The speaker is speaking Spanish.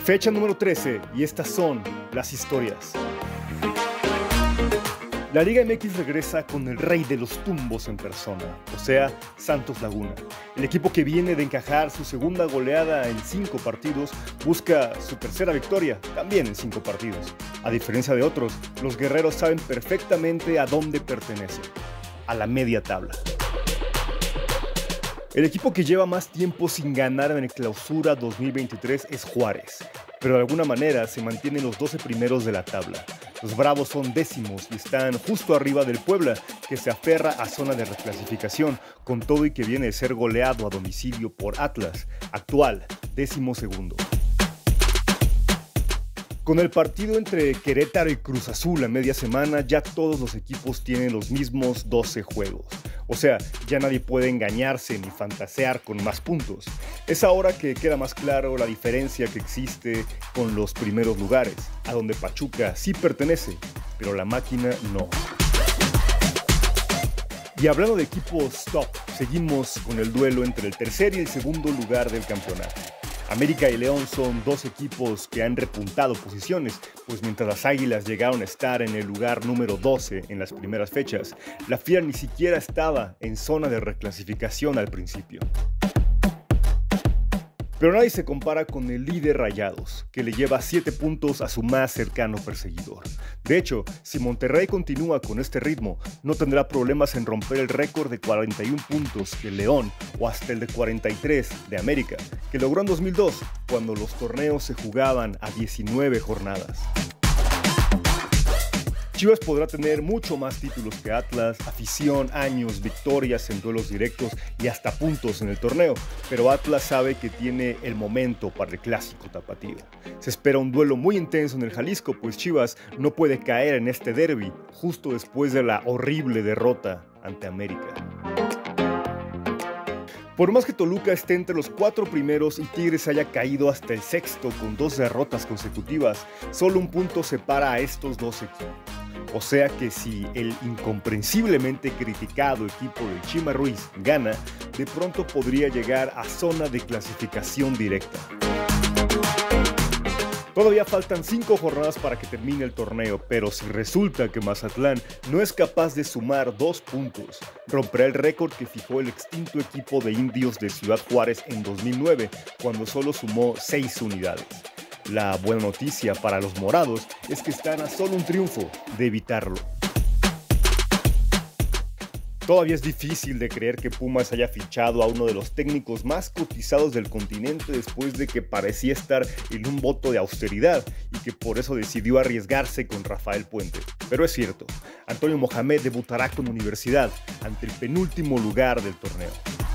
Fecha número 13 y estas son las historias. La Liga MX regresa con el rey de los tumbos en persona, o sea, Santos Laguna. El equipo que viene de encajar su segunda goleada en 5 partidos busca su tercera victoria, también en 5 partidos. A diferencia de otros, los guerreros saben perfectamente a dónde pertenecen, a la media tabla. El equipo que lleva más tiempo sin ganar en el Clausura 2023 es Juárez, pero de alguna manera se mantienen los 12 primeros de la tabla. Los Bravos son décimos y están justo arriba del Puebla, que se aferra a zona de reclasificación, con todo y que viene de ser goleado a domicilio por Atlas, actual 12º. Con el partido entre Querétaro y Cruz Azul a media semana, ya todos los equipos tienen los mismos 12 juegos. O sea, ya nadie puede engañarse ni fantasear con más puntos. Es ahora que queda más claro la diferencia que existe con los primeros lugares, a donde Pachuca sí pertenece, pero la máquina no. Y hablando de equipos top, seguimos con el duelo entre el tercer y el segundo lugar del campeonato. América y León son 2 equipos que han repuntado posiciones, pues mientras las Águilas llegaron a estar en el lugar número 12 en las primeras fechas, la Fiera ni siquiera estaba en zona de reclasificación al principio. Pero nadie se compara con el líder Rayados, que le lleva 7 puntos a su más cercano perseguidor. De hecho, si Monterrey continúa con este ritmo, no tendrá problemas en romper el récord de 41 puntos de León o hasta el de 43 de América, que logró en 2002, cuando los torneos se jugaban a 19 jornadas. Chivas podrá tener mucho más títulos que Atlas, afición, años, victorias en duelos directos y hasta puntos en el torneo, pero Atlas sabe que tiene el momento para el clásico tapatío. Se espera un duelo muy intenso en el Jalisco, pues Chivas no puede caer en este derbi justo después de la horrible derrota ante América. Por más que Toluca esté entre los 4 primeros y Tigres haya caído hasta el 6º con 2 derrotas consecutivas, solo un punto separa a estos 2 equipos. O sea que si el incomprensiblemente criticado equipo de Chima Ruiz gana, de pronto podría llegar a zona de clasificación directa. Todavía faltan 5 jornadas para que termine el torneo, pero si resulta que Mazatlán no es capaz de sumar 2 puntos, romperá el récord que fijó el extinto equipo de Indios de Ciudad Juárez en 2009, cuando solo sumó 6 unidades. La buena noticia para los morados es que están a solo un triunfo de evitarlo. Todavía es difícil de creer que Pumas haya fichado a uno de los técnicos más cotizados del continente después de que parecía estar en un voto de austeridad y que por eso decidió arriesgarse con Rafael Puente. Pero es cierto, Antonio Mohamed debutará con Universidad ante el penúltimo lugar del torneo.